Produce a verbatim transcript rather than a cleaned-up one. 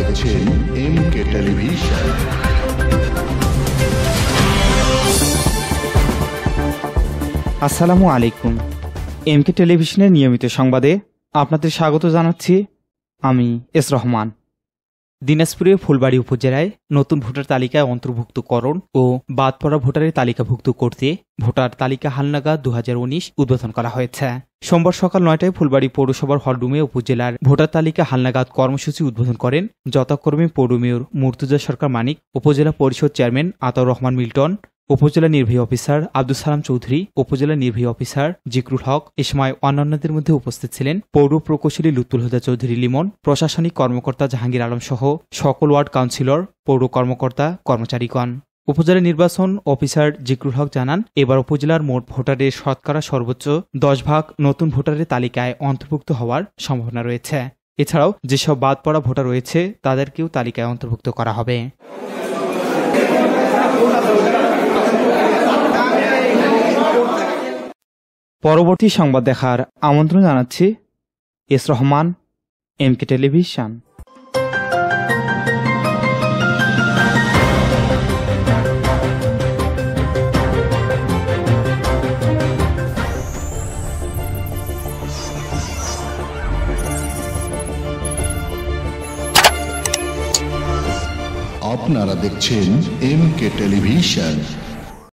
দেখছেন M K television. আসসালামু আলাইকুম। এম কে টেলিভিশনের নিয়মিত সংবাদে আপনাদের স্বাগত জানাচ্ছি আমি এস রহমান। দিনাজপুরের ফুলবাড়ী উপজেলায় নতুন ভোটার তালিকায় অন্তর্ভুক্তকরণ ও বাদ পড়া ভোটারের তালিকাভুক্ত করতে ভোটার তালিকা হালনাগাদ দু হাজার উনিশ উদ্বোধন করা হয়েছে। সোমবার সকাল নয়টায় ফুলবাড়ী পৌরসভার হলরুমে উপজেলার ভোটার তালিকা হালনাগাদ কর্মসূচি উদ্বোধন করেন যথাক্রমে পৌর মেয়র মুর্তুজা সরকার মানিক, উপজেলা পরিষদ চেয়ারম্যান আতাউর রহমান মিল্টন, উপজেলা নির্বাহী অফিসার আব্দুল সালাম চৌধুরী, উপজেলা নির্বাহী অফিসার জিকরুল হক। এ সময় অন্যান্যদের মধ্যে উপস্থিত ছিলেন পৌর প্রকৌশলী লুৎফুল হুদা চৌধুরী লিমন, প্রশাসনিক কর্মকর্তা জাহাঙ্গীর আলম সহ সকল ওয়ার্ড কাউন্সিলর, পৌর কর্মকর্তা, কর্মচারীগণ। উপজেলা নির্বাচন অফিসার জিকরুল হক জানান, এবার উপজেলার মোট ভোটারের শতকরা সর্বোচ্চ দশ ভাগ নতুন ভোটারের তালিকায় অন্তর্ভুক্ত হওয়ার সম্ভাবনা রয়েছে। এছাড়াও যেসব বাদ পড়া ভোটার রয়েছে তাদেরকেও তালিকায় অন্তর্ভুক্ত করা হবে। পরবর্তী সংবাদ দেখার আমন্ত্রণ জানাচ্ছি S Rahman, M K television. আপনারা দেখছেন এম কে টেলিভিশন।